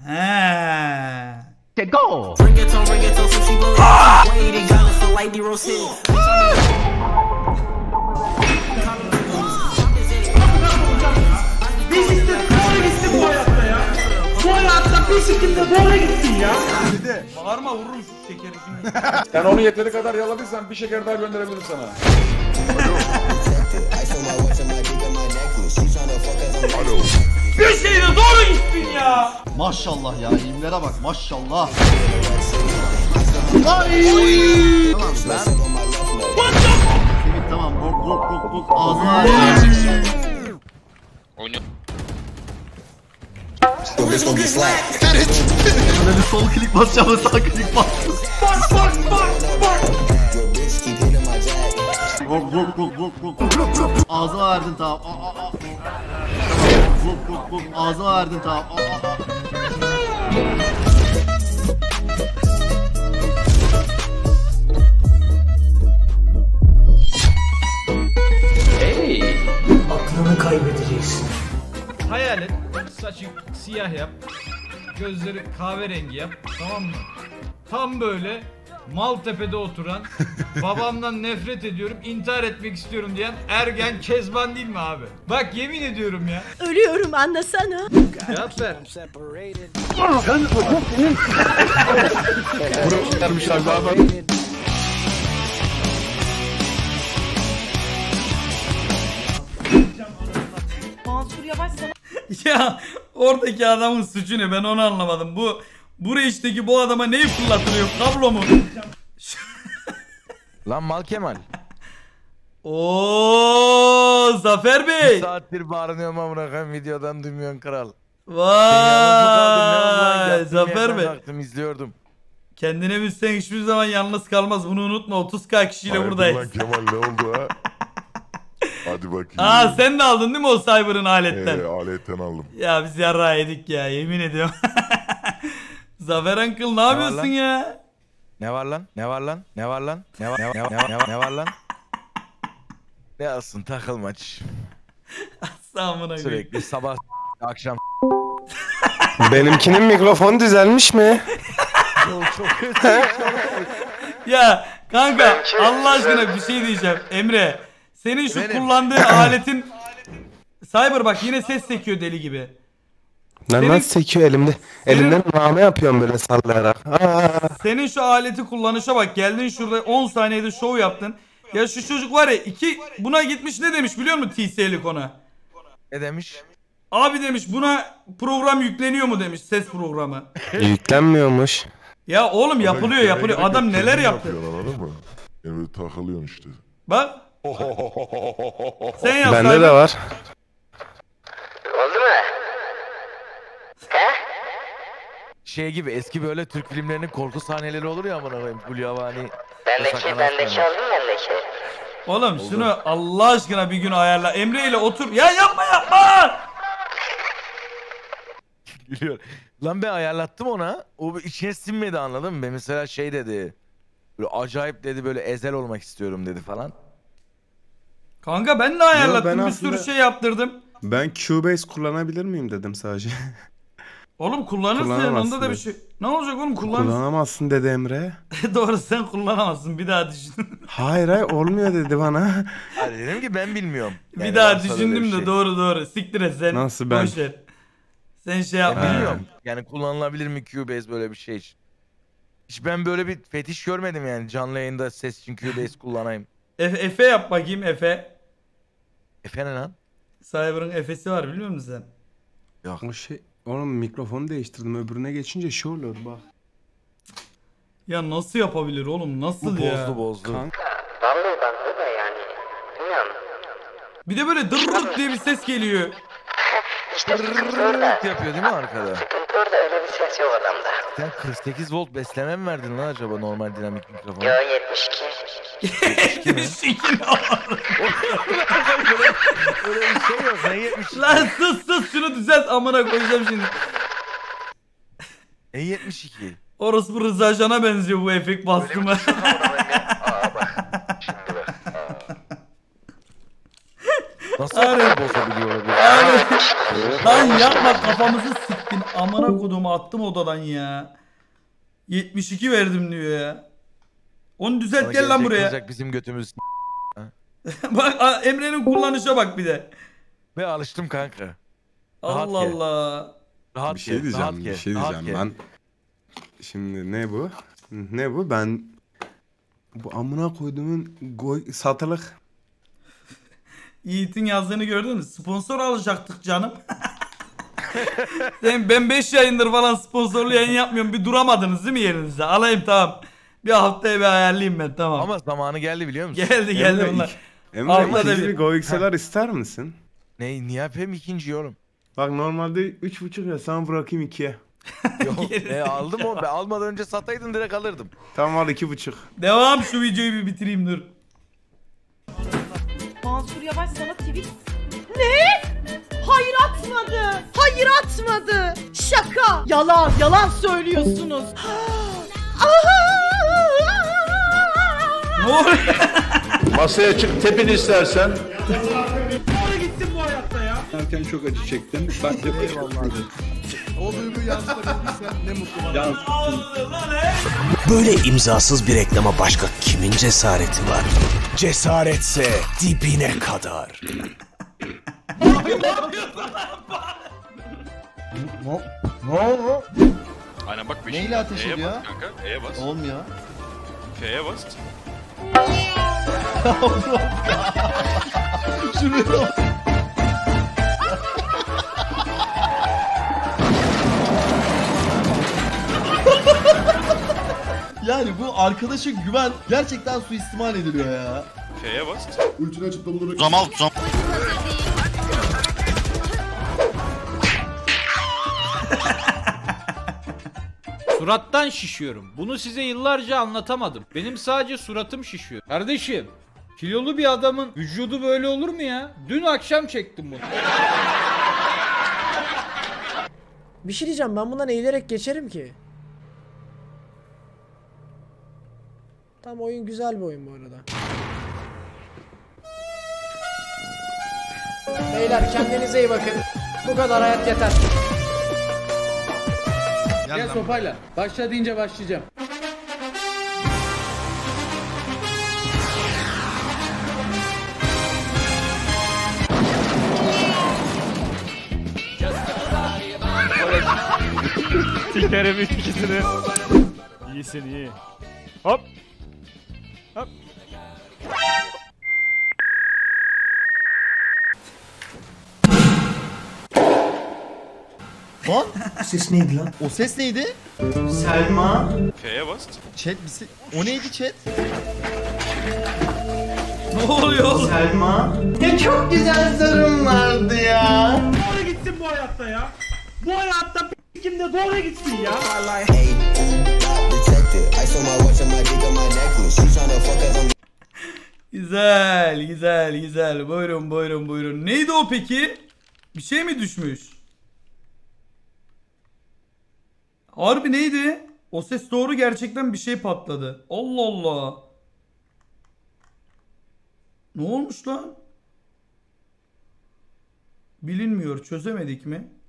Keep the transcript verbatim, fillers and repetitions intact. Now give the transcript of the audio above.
He. Go. Bu hayatta bir şekilde doğru gitsin ya. Bağırma vururum şu şekeri şimdi. Sen onu yeteri kadar yaladıysan bir şeker daha gönderebilirim sana. Bir şeyle doğru gitsin ya. Maşallah ya, ilimlere bak maşallah. Ay. Tamam lan. Semih tamam, gok gok gok gok ağzına ağrıyor. Oynuyor. Şöyle bir sol klik basacağım, sağ klik bas. Bak bak bak bak. Gok gok gok gok gok. Ağzına verdin tamam. Aa, aa, aa. Gok gok gok ağzına verdin tamam. Aa, aa, aa. Hey. Aklını kaybedeceksin. Hayal et. Saçı siyah yap. Gözleri kahverengi yap. Tamam mı? Tam böyle Maltepe'de oturan, babamdan nefret ediyorum, intihar etmek istiyorum diyen ergen Kezban değil mi abi? Bak yemin ediyorum ya. Ölüyorum anlasana. Cevap ver. Mansur Yavaş sana. Ya oradaki adamın suçu ne, ben onu anlamadım. Bu bu reçteki bu adama neyi fırlatılıyor, kablo mu? Lan Mal Kemal. Oo Zafer Bey. Bir saattir bağırıyorum ama bırakın videodan duymuyorsun kral. Vay Zafer Bey. Baktım, izliyordum. Kendine bilsen hiçbir zaman yalnız kalmaz, bunu unutma. otuz bin kişiyle Hayırdır buradayız. lan Kemal, ne oldu ha? Hadi bakayım. Aa sen de aldın değil mi o Cyber'ın aletten? Ee, aletten aldım. Ya biz yarrağı yedik ya, yemin ediyorum. Zafer Uncle ne yapıyorsun lan? ya? Ne var lan? Ne var lan? Ne var lan? Ne var ne var ne var ne var, ne var lan? Ne alsın takılmaç. Sağımına koyayım. Sürekli sabah akşam. Benimkinin mikrofon düzelmiş mi? Çok kötü. Ya kanka Allah aşkına bir şey diyeceğim Emre. Senin şu Benim. kullandığın aletin Cyber bak yine ses sekiyor deli gibi. Lan Senin- nasıl sekiyor elimde? Elimden name yapıyorum böyle sallayarak. Aa. Senin şu aleti kullanışa bak, geldin şurada on saniyede şov yaptın. Ya şu çocuk var ya, iki buna gitmiş ne demiş biliyor musun T S'lik ona? Ne demiş? Abi demiş buna program yükleniyor mu demiş, ses programı. Yüklenmiyormuş. Ya oğlum yapılıyor yapılıyor, adam neler yaptı. Yapıyorsun, anladın mı? Yani böyle takılıyorsun işte. Bak. Sen yap. Bende Cyber. de var. Oldu mu? He? Şey gibi, eski böyle Türk filmlerinin korku sahneleri olur ya amına koyayım. Gulyabani. Bendeki, bendeki oldu mu bendeki? Oğlum şunu Allah aşkına bir gün ayarla. Emre ile otur. Ya yapma yapma. Gülüyor. Lan ben ayarlattım ona. O içine sinmedi, anladın mı? Ben mesela şey dedi. Böyle acayip dedi, böyle ezel olmak istiyorum dedi falan. Kanka ben de ayarlattım, ben bir aslında- sürü şey yaptırdım. Ben Cubase kullanabilir miyim dedim sadece. Oğlum kullanırsın, Kullanamazsın onda da bir dedi. şey. Ne olacak oğlum, kullanırsın. Kullanamazsın dedi Emre. Doğru, sen kullanamazsın, bir daha düşün. Hayır hayır olmuyor dedi bana. Hani dedim ki ben bilmiyorum. bir Yani daha varsa böyle düşündüm bir de şey. doğru doğru. Siktir et sen. Nasıl ben? Boş ver. Sen şey Ben yapma. bilmiyorum. Yani kullanılabilir mi Cubase böyle bir şey hiç? Hiç ben böyle bir fetiş görmedim yani, canlı yayında ses için Cubase kullanayım. Efe, Efe yap bakayım Efe. Efe ne lan? Cyber'ın Efe'si var biliyor musun sen? Yok. O şey, oğlum mikrofonu değiştirdim, öbürüne geçince şu olur bak. Ya nasıl yapabilir oğlum, nasıl Bu ya? bozdu bozdu. Kanka. Vallahi bende de yani. Bilmiyorum. Bir de böyle dırrrrt diye bir ses geliyor. İşte sıkıntı orada. yapıyor değil mi arkada? Sıkıntı orada, öyle bir ses yok adamda. Sen kırk sekiz volt besleme mi verdin lan acaba normal dinamik mikrofon? Yo yetmiş iki. yetmiş iki ne olur? Öyle bir şey yok. Ne yetmiş? Lan sus sus, şunu düzelt, amına koyacağım şimdi. E yetmiş iki. Orospu Rıza Can'a benziyor bu efekt bastımı. Nasıl Aynen. bozabiliyor olabilir? Aynen. Lan yapma, kafamızı siktin. Amına kodumu attım odadan ya. yetmiş iki verdim diyor ya. Onu düzelt Sana gel lan gelecek buraya. kızacak bizim götümüz. Bak a- Emre'nin kullanışa bak bir de. Ve alıştım kanka. Rahat Allah gel. Allah. Rahat Bir şey gel, rahat diyeceğim, gel, bir şey rahat diyeceğim. gel. Ben şimdi ne bu? Ne bu? Ben bu amına koyduğumun goy satılık. Yiğit'in yazdığını gördünüz. Sponsor alacaktık canım. Sen ben beş yayındır falan sponsorlu yayın yapmıyorum. Bir duramadınız değil mi yerinizde? Alayım tamam. Bir haftaya bir ayarlayayım ben tamam. Ama zamanı geldi biliyor musun? Geldi geldi Emre, bunlar. ik- Emre Haftada ikinci bir. bir Go X L R ister misin? Ne, niye yapayım ikinci yorum? Bak normalde üç buçuk ya, sana bırakayım ikiye. Yok e, aldım o. Ben almadan önce sataydın direkt alırdım. Tamam al iki buçuk. Devam, şu videoyu bir bitireyim dur. Mansur Yavaş sana tweet... Ne? Hayır atmadı. Hayır atmadı. Şaka. Yalan. Yalan söylüyorsunuz. Ne oluyor? Masaya çık tepin istersen. Doğru gittin bu hayatta ya. Derken çok acı çektim. Ben de O duyguyu yansıtabildiysen ne mutlu bana. Böyle imzasız bir reklama başka kimin cesareti var? Cesaretse dibine kadar. Ne, ne oldu? Aynen bak bir Neyle ateş E'ye ediyor? bas kanka. E'ye bas. Olmuyor. F'ye bas. Şuraya bak. Yani bu arkadaşa güven gerçekten suistimal ediliyor ya. F'ye bas. Ultini açıp da bunu... Zamal zam. Surattan şişiyorum. Bunu size yıllarca anlatamadım. Benim sadece suratım şişiyor. Kardeşim, kilolu bir adamın vücudu böyle olur mu ya? Dün akşam çektim bunu. Bir şey diyeceğim, ben bundan eğilerek geçerim ki. Tam oyun güzel bir oyun bu arada. Beyler kendinize iyi bakın. Bu kadar, hayat yeter. Gel sopayla. Başla deyince başlayacağım. Sikerim ikisini. İyisin iyi. Hop. Hop. Lan Ses neydi lan? o ses neydi? Selma. F'ye bas. Chat bir se- O neydi chat? Ne oluyor oğlum? Selma. Ya çok güzel sorum vardı ya. Doğru gitsin bu hayatta ya. Bu hayatta kim de doğru gitsin ya. Güzel, güzel, güzel. Buyurun, buyurun, buyurun. Neydi o peki? Bir şey mi düşmüş? Harbi neydi? O ses doğru, gerçekten bir şey patladı. Allah Allah. Ne olmuş lan? Bilinmiyor, çözemedik mi?